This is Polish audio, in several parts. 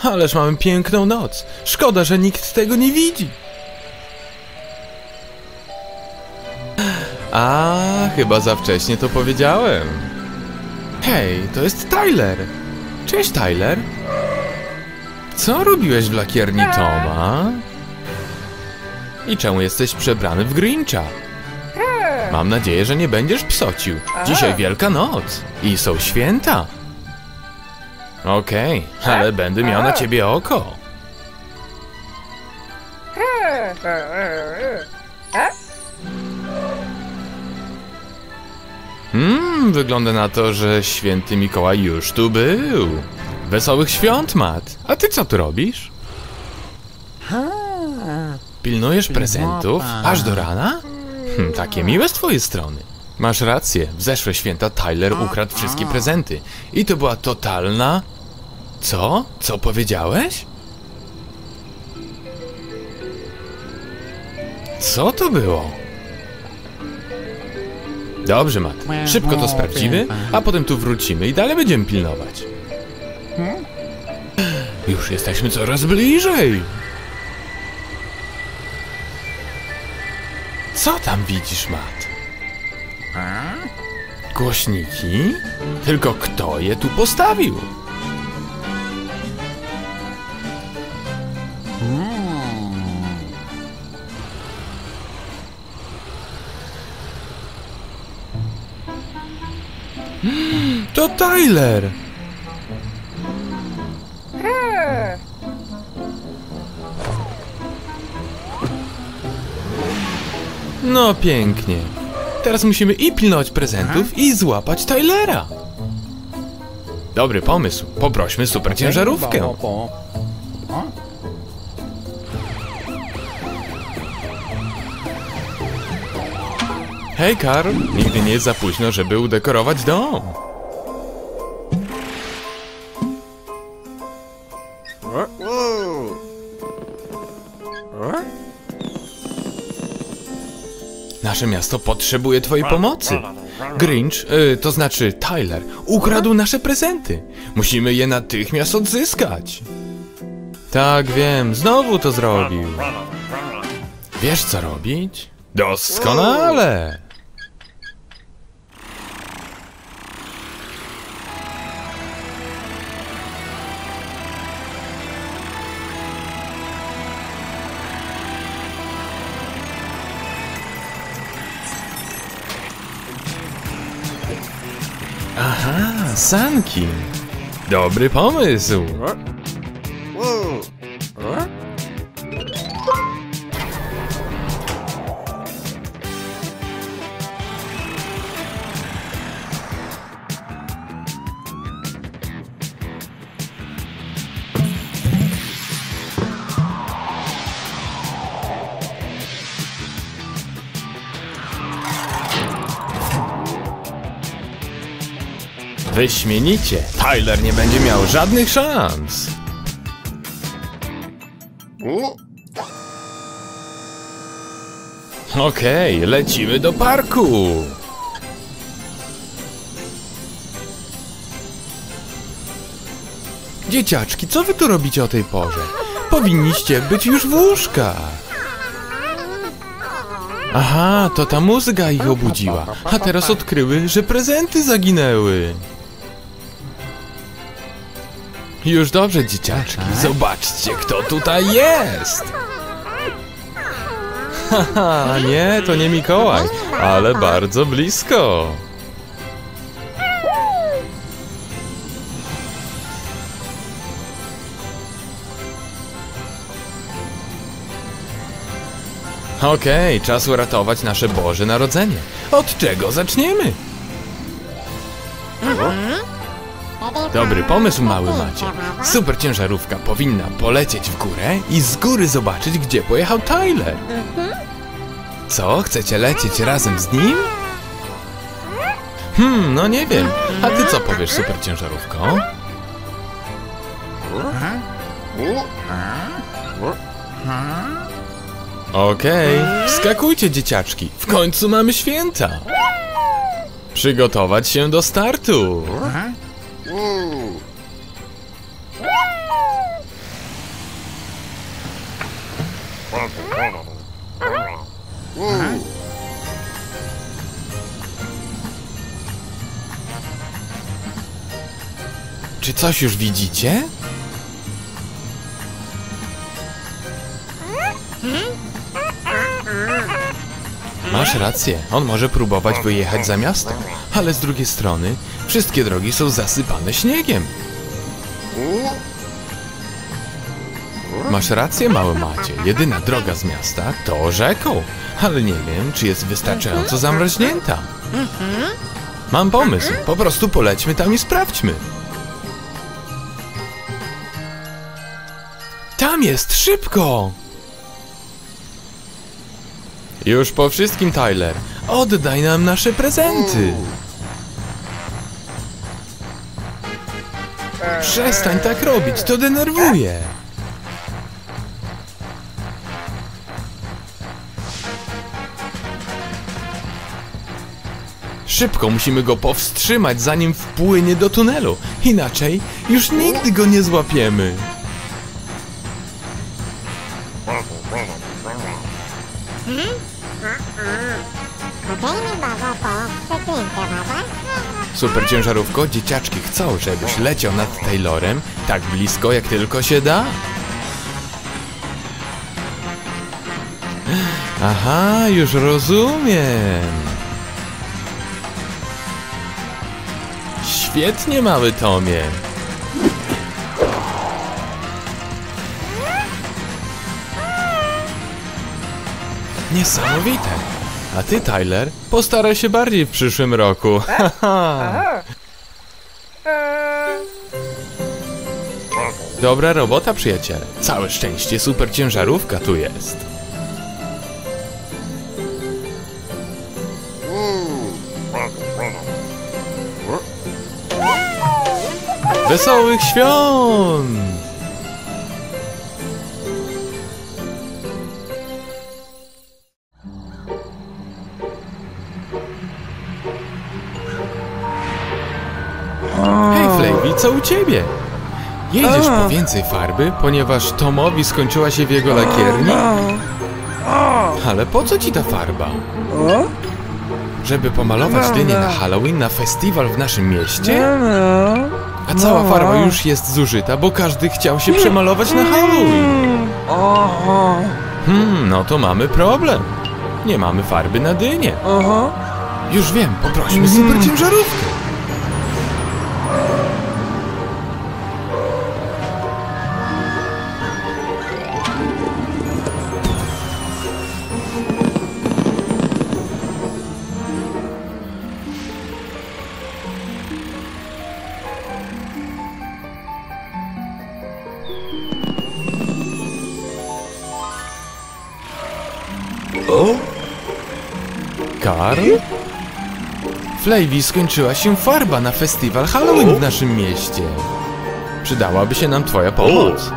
Ależ mamy piękną noc. Szkoda, że nikt tego nie widzi. A, chyba za wcześnie to powiedziałem. Hej, to jest Tyler. Cześć, Tyler. Co robiłeś w lakierni Toma? I czemu jesteś przebrany w Grincha? Mam nadzieję, że nie będziesz psocił. Dzisiaj Wielka Noc i są święta. Okej, ale będę miał na ciebie oko. Wygląda na to, że święty Mikołaj już tu był. Wesołych świąt, Matt. A ty co tu robisz? Pilnujesz prezentów aż do rana? Takie miłe z twojej strony. Masz rację, w zeszłe święta Tyler ukradł wszystkie prezenty. I to była totalna... Co? Co powiedziałeś? Co to było? Dobrze, Matt. Szybko to sprawdzimy, a potem tu wrócimy i dalej będziemy pilnować. Już jesteśmy coraz bliżej. Co tam widzisz, Matt? Głośniki? Tylko kto je tu postawił? To Tyler! No pięknie. Teraz musimy i pilnować prezentów, i złapać Tylera. Dobry pomysł. Poprośmy super ciężarówkę. Hej, Karl. Nigdy nie jest za późno, żeby udekorować dom. Nasze miasto potrzebuje twojej pomocy. Grinch, to znaczy Tyler, ukradł nasze prezenty. Musimy je natychmiast odzyskać. Tak, wiem, znowu to zrobił. Wiesz, co robić? Doskonale! Aha, sanki. Dobry pomysł. Wyśmienicie. Tyler nie będzie miał żadnych szans. Okej, lecimy do parku. Dzieciaczki, co wy tu robicie o tej porze? Powinniście być już w łóżkach. Aha, to ta muzyka ich obudziła. A teraz odkryły, że prezenty zaginęły. Już dobrze, dzieciaczki. Zobaczcie, kto tutaj jest. Haha, nie, to nie Mikołaj, ale bardzo blisko. Okej, czas uratować nasze Boże Narodzenie. Od czego zaczniemy? Dobry pomysł, mały Macie. Super ciężarówka powinna polecieć w górę i z góry zobaczyć, gdzie pojechał Tyler. Co? Chcecie lecieć razem z nim? No nie wiem. A ty co powiesz, super ciężarówko? Okej, wskakujcie, dzieciaczki. W końcu mamy święta. Przygotować się do startu. Czy coś już widzicie? Masz rację, on może próbować wyjechać za miasto, ale z drugiej strony wszystkie drogi są zasypane śniegiem. Masz rację, mały Macie, jedyna droga z miasta to rzeką, ale nie wiem, czy jest wystarczająco zamroźnięta. Mam pomysł, po prostu polećmy tam i sprawdźmy. Tam jest, szybko! Już po wszystkim, Tyler. Oddaj nam nasze prezenty. Przestań tak robić, to denerwuje. Szybko musimy go powstrzymać, zanim wpłynie do tunelu. Inaczej już nigdy go nie złapiemy. Super ciężarówko, dzieciaczki chcą, żebyś leciał nad Taylorem tak blisko, jak tylko się da. Aha, już rozumiem. Świetnie, mały Tomie. Niesamowite. A ty, Tyler, postaraj się bardziej w przyszłym roku. Dobra robota, przyjaciele. Całe szczęście super ciężarówka tu jest. Wesołych świąt! Hej, Flavie, co u ciebie? Jedziesz po więcej farby, ponieważ Tomowi skończyła się w jego lakierni? Ale po co ci ta farba? Żeby pomalować dynię na Halloween na festiwal w naszym mieście? A cała farba już jest zużyta, bo każdy chciał się przemalować na Halloween. No to mamy problem. Nie mamy farby na dynię. Już wiem, poprośmy super ciężarówkę. Karl? Flavie, skończyła się farba na festiwal Halloween w naszym mieście. Przydałaby się nam twoja pomoc.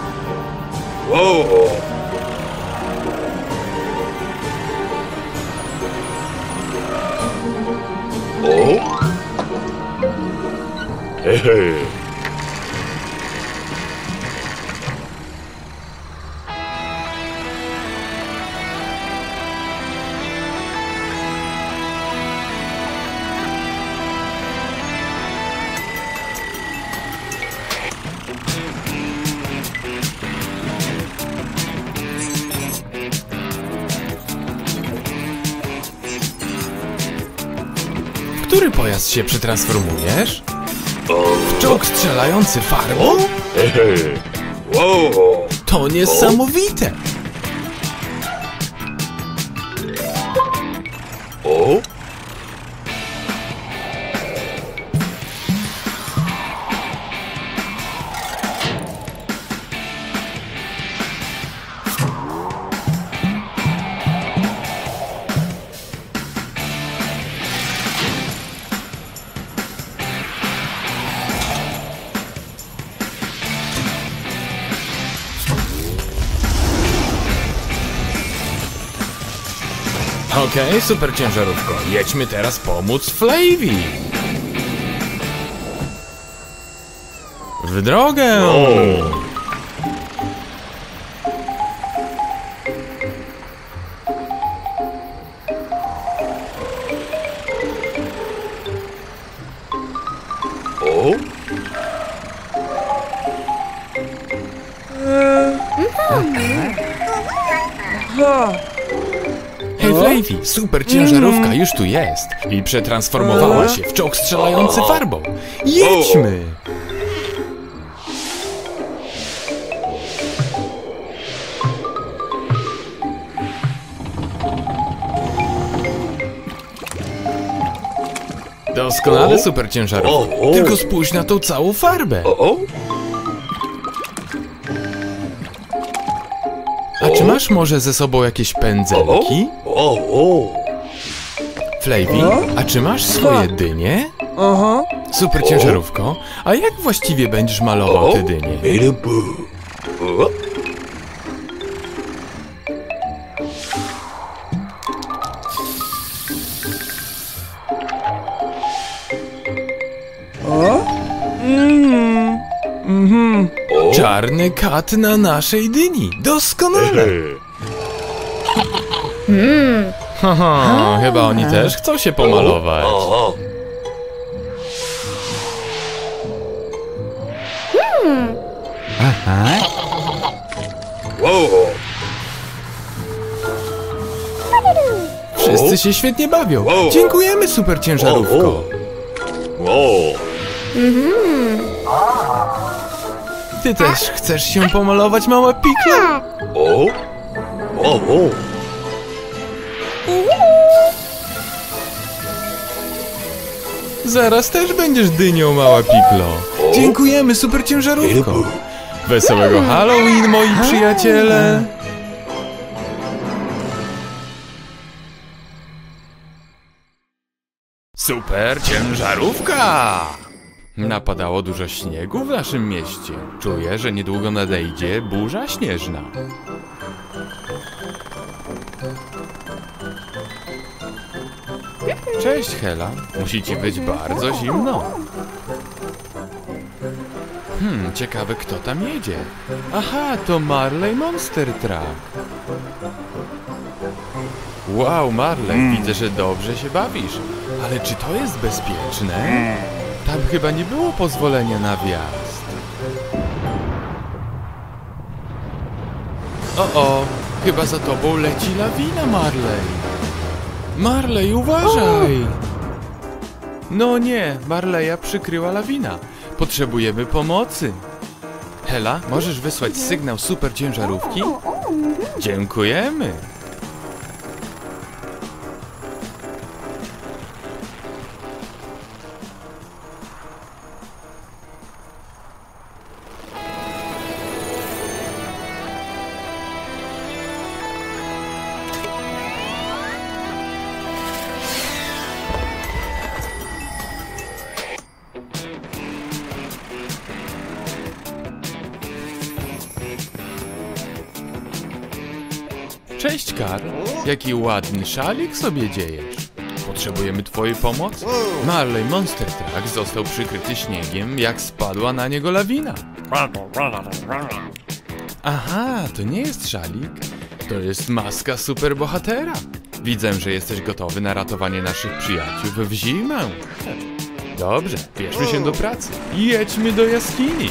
W który pojazd się przetransformujesz? W czołg strzelający farbą? To niesamowite! Okej, super ciężarówko. Jedźmy teraz pomóc Flavie. W drogę! Hej Flavey, super ciężarówka już tu jest i przetransformowała się w czołg strzelający farbą. Jedźmy! Doskonale, super ciężarówka. Tylko spójrz na tą całą farbę. A czy masz może ze sobą jakieś pędzelki? Flavey, a czy masz swoje dynie? Super ciężarówko, a jak właściwie będziesz malował te dynie? Czarny kat na naszej dyni. Doskonale. Haha, chyba oni też chcą się pomalować. Wszyscy się świetnie bawią. Dziękujemy, super ciężarówko. Ty też chcesz się pomalować, mała pikla? Zaraz też będziesz dynią, mała piklo. Dziękujemy, super ciężarówko. Wesołego Halloween, moi przyjaciele. Super ciężarówka! Napadało dużo śniegu w naszym mieście. Czuję, że niedługo nadejdzie burza śnieżna. Cześć, Hela. Musi ci być bardzo zimno. Ciekawe, kto tam jedzie. Aha, to Marley Monster Truck. Wow, Marley, widzę, że dobrze się bawisz. Ale czy to jest bezpieczne? Tam chyba nie było pozwolenia na wjazd. O, chyba za tobą leci lawina, Marley. Marley, uważaj! No nie, Marleya przykryła lawina. Potrzebujemy pomocy. Hela, możesz wysłać sygnał super ciężarówki? Dziękujemy. Cześć, Karl. Jaki ładny szalik sobie dziejesz. Potrzebujemy twojej pomocy. Marley Monster Truck został przykryty śniegiem, jak spadła na niego lawina. Aha, to nie jest szalik. To jest maska superbohatera. Widzę, że jesteś gotowy na ratowanie naszych przyjaciół w zimę. Dobrze, bierzmy się do pracy. Jedźmy do jaskini.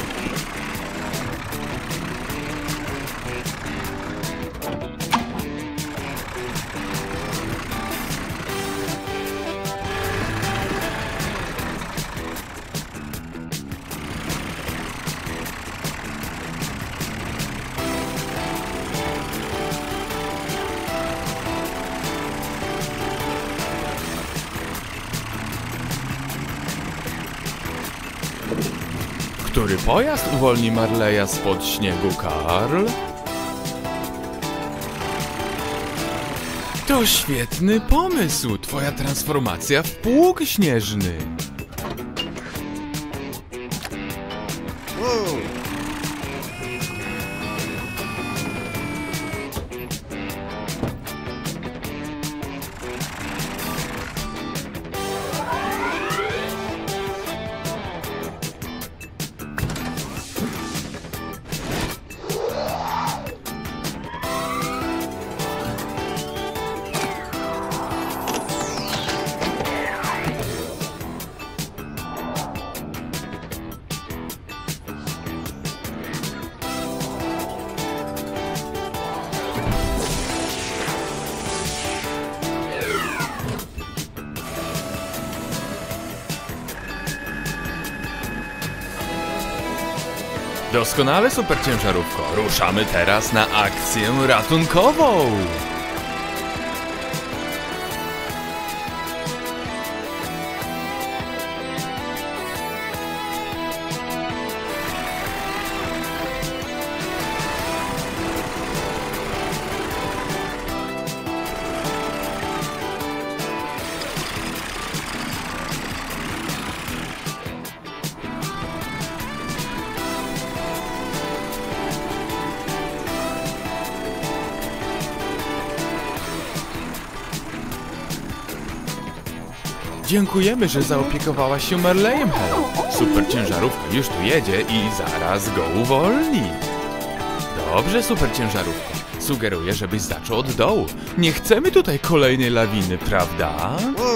Który pojazd uwolni Marleya spod śniegu, Karl? To świetny pomysł! Twoja transformacja w pług śnieżny! Doskonale, super ciężarówko. Ruszamy teraz na akcję ratunkową. Dziękujemy, że zaopiekowałaś się Marleyem, Hela. Super ciężarówka już tu jedzie i zaraz go uwolni. Dobrze, super ciężarówko. Sugeruję, żebyś zaczął od dołu. Nie chcemy tutaj kolejnej lawiny, prawda?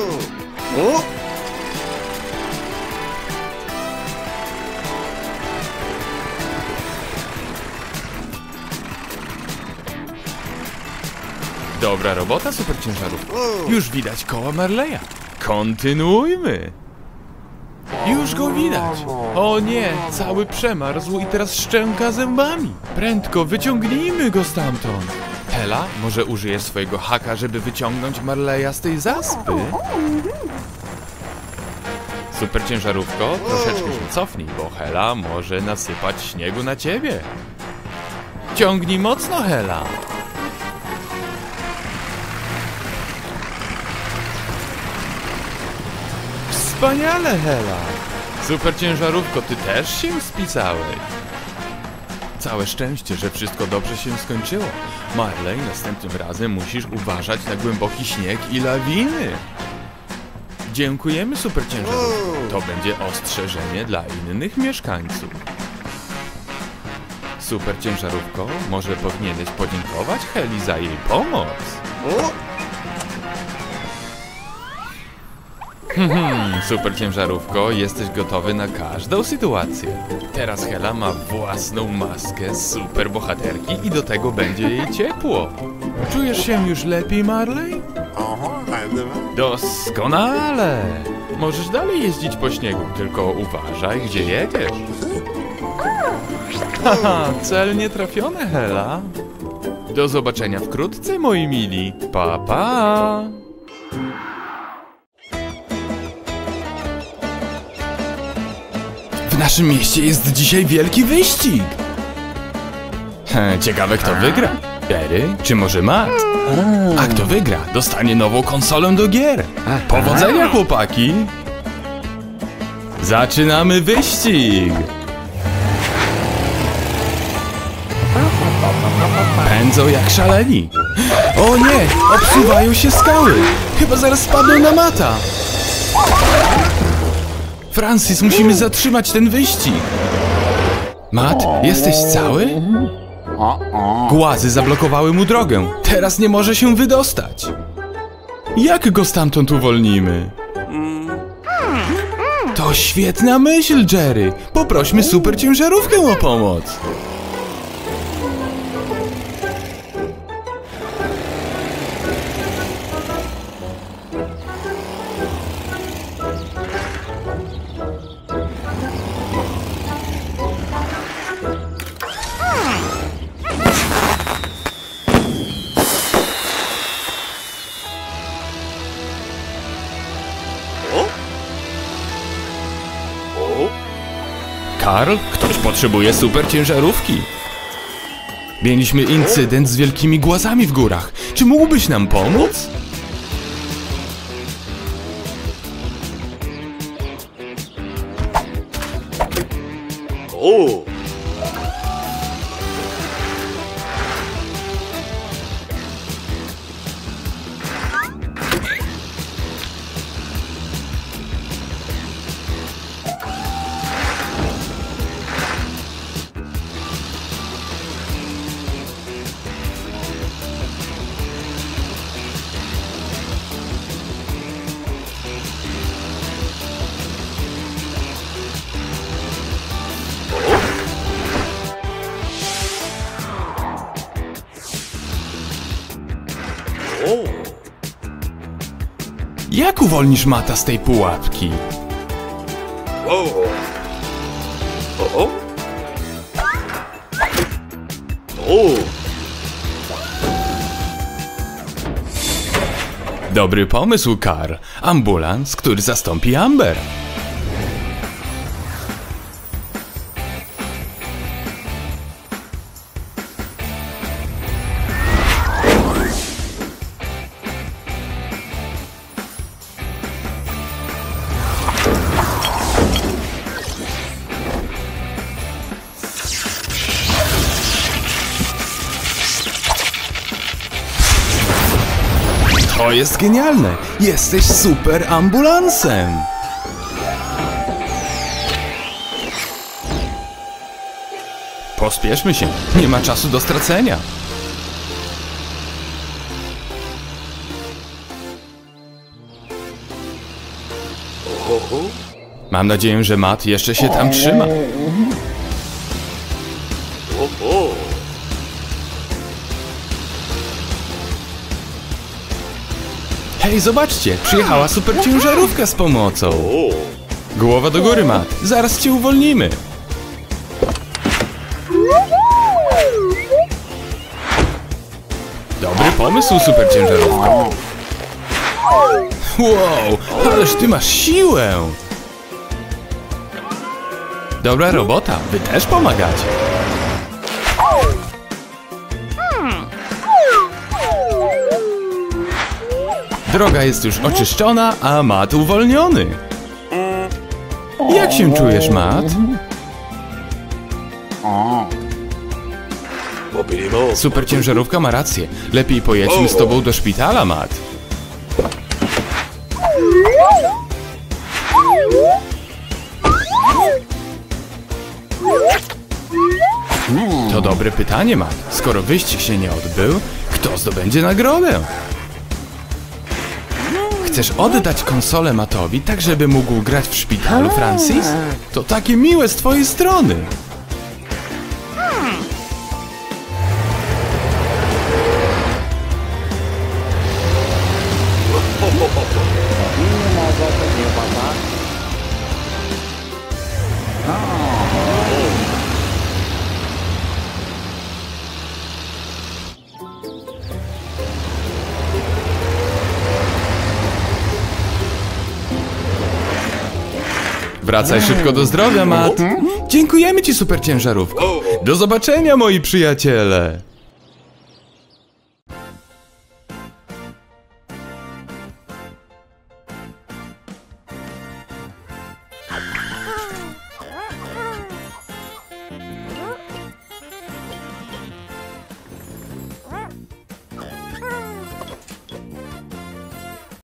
Dobra robota, super ciężarówko. Już widać koła Marleya. Kontynuujmy. Już go widać. O nie, cały przemarzł i teraz szczęka zębami. Prędko, wyciągnijmy go stamtąd. Hela, może użyje swojego haka, żeby wyciągnąć Marleya z tej zaspy? Super ciężarówko, troszeczkę się cofnij, bo Hela może nasypać śniegu na ciebie. Ciągnij mocno, Hela. Wspaniale, Hela! Super ciężarówko, ty też się spisałeś. Całe szczęście, że wszystko dobrze się skończyło. Marley, następnym razem musisz uważać na głęboki śnieg i lawiny. Dziękujemy, super ciężarówko. To będzie ostrzeżenie dla innych mieszkańców. Super ciężarówko, może powinieneś podziękować Heli za jej pomoc. Super ciężarówko, jesteś gotowy na każdą sytuację. Teraz Hela ma własną maskę super bohaterki i do tego będzie jej ciepło. Czujesz się już lepiej, Marley? Doskonale! Możesz dalej jeździć po śniegu, tylko uważaj, gdzie jedziesz. Haha, cel nie trafiony, Hela. Do zobaczenia wkrótce, moi mili. Pa, pa! W naszym mieście jest dzisiaj wielki wyścig! Ciekawe, kto wygra. Jerry, czy może Matt? A kto wygra, dostanie nową konsolę do gier. Powodzenia, chłopaki! Zaczynamy wyścig! Pędzą jak szaleni. O nie, obsuwają się skały. Chyba zaraz spadną na Matta. Francis, musimy zatrzymać ten wyścig. Matt, jesteś cały? Głazy zablokowały mu drogę. Teraz nie może się wydostać. Jak go stamtąd uwolnimy? To świetna myśl, Jerry. Poprośmy super ciężarówkę o pomoc. Karl, ktoś potrzebuje super ciężarówki. Mieliśmy incydent z wielkimi głazami w górach. Czy mógłbyś nam pomóc? O! Jak uwolnisz Matta z tej pułapki? Dobry pomysł, Carl. Ambulans, który zastąpi Amber. To jest genialne! Jesteś super ambulansem! Pospieszmy się, nie ma czasu do stracenia. Mam nadzieję, że Matt jeszcze się tam trzyma. Hej, zobaczcie! Przyjechała super ciężarówka z pomocą! Głowa do góry, Matt! Zaraz cię uwolnimy! Dobry pomysł, super ciężarówko! Wow! Ależ ty masz siłę! Dobra robota! Wy też pomagacie! Droga jest już oczyszczona, a Matt uwolniony. Jak się czujesz, Matt? Super ciężarówka ma rację. Lepiej pojedźmy z tobą do szpitala, Matt. To dobre pytanie, Matt. Skoro wyścig się nie odbył, kto zdobędzie nagrodę? Chcesz oddać konsolę Mattowi, tak żeby mógł grać w szpitalu, Francis? To takie miłe z twojej strony! Wracaj szybko do zdrowia, Matt. Dziękujemy ci, super ciężarówko. Do zobaczenia, moi przyjaciele.